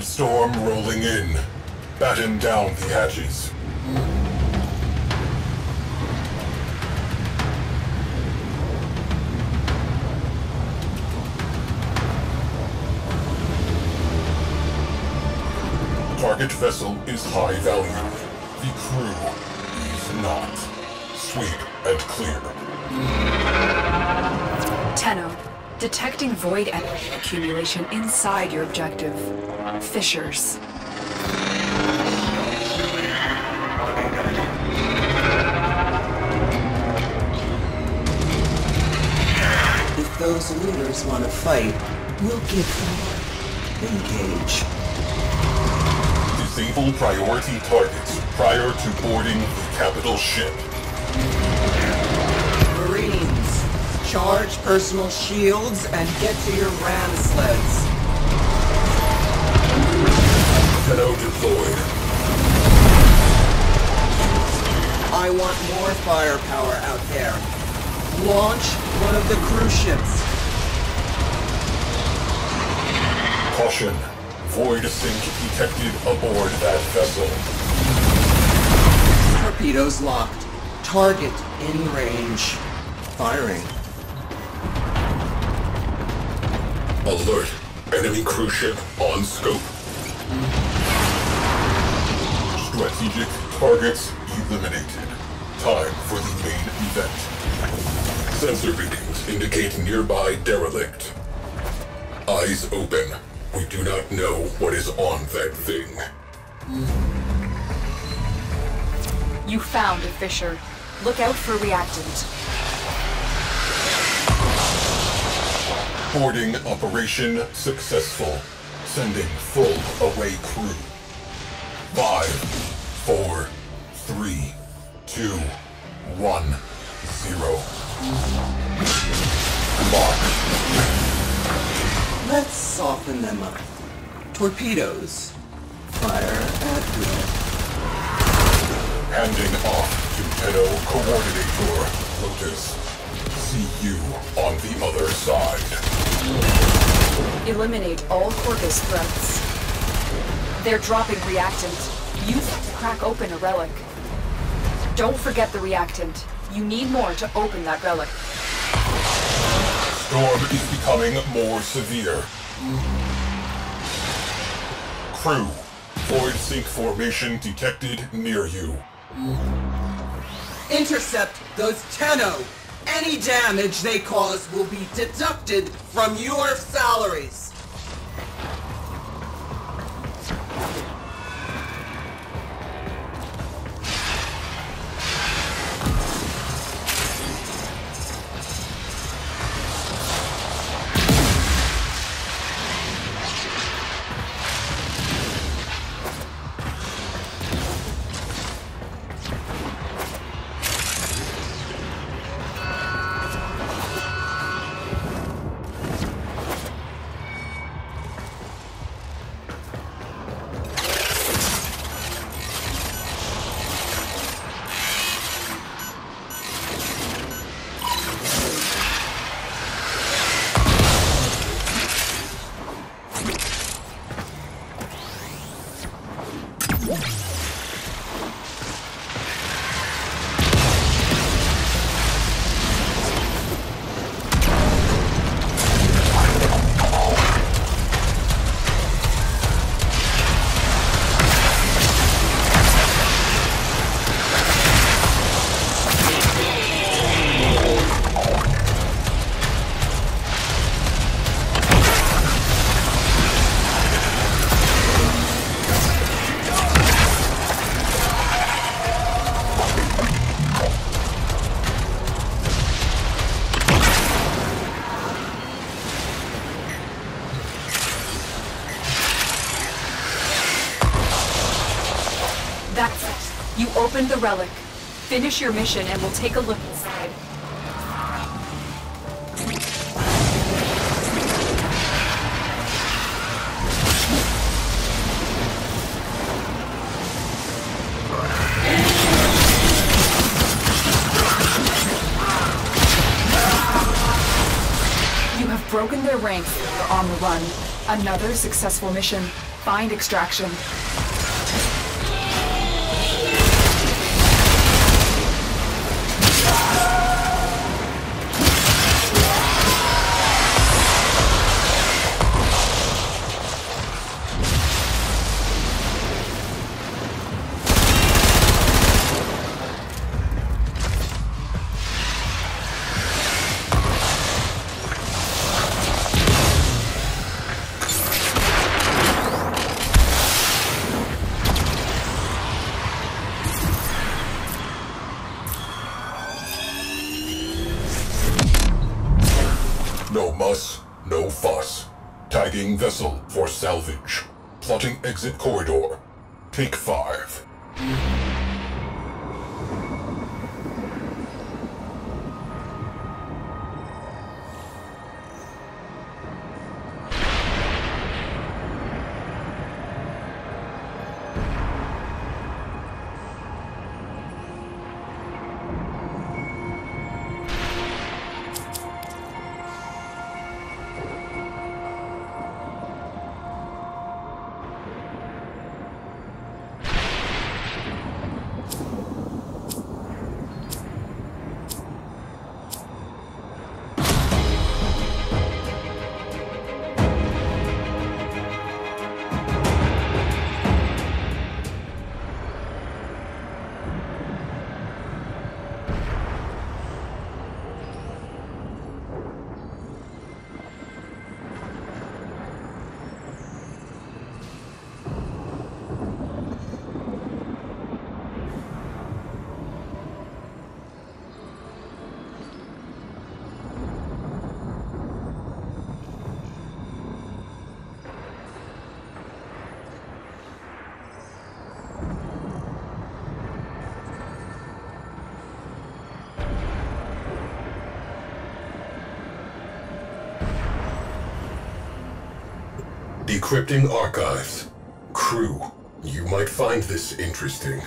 Void storm rolling in. Batten down the hatches. Target vessel is high value. The crew is not. Sweep and clear. Tenno, detecting void energy accumulation inside your objective. Fissures. If those leaders want to fight, we'll give them one. Engage. Disable priority targets prior to boarding the capital ship. Marines, charge personal shields and get to your ram sleds. Tenno deployed. I want more firepower out there. Launch one of the cruise ships. Caution. Void sink detected aboard that vessel. Torpedoes locked. Target in range. Firing. Alert. Enemy cruise ship on scope. Strategic targets eliminated. Time for the main event. Sensor readings indicate nearby derelict. Eyes open. We do not know what is on that thing. You found a fissure. Look out for reactant. Boarding operation successful. Sending full away crew. 5, 4, 3, 2, 1, 0. Mark. Let's soften them up. Torpedoes. Fire at will. Handing off to Tenno Coordinator Lotus. See you on the other side. Eliminate all Corvus threats. They're dropping reactant. Use it to crack open a relic. Don't forget the reactant. You need more to open that relic. Storm is becoming more severe. Crew, void sink formation detected near you. Intercept those Tenno! Any damage they cause will be deducted from your salaries! That's it. You opened the relic. Finish your mission and we'll take a look inside. You have broken their ranks. You're on the run. Another successful mission. Find extraction. No muss, no fuss. Tagging vessel for salvage. Plotting exit corridor. Take 5. Decrypting archives. Crew, you might find this interesting.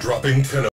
Dropping 10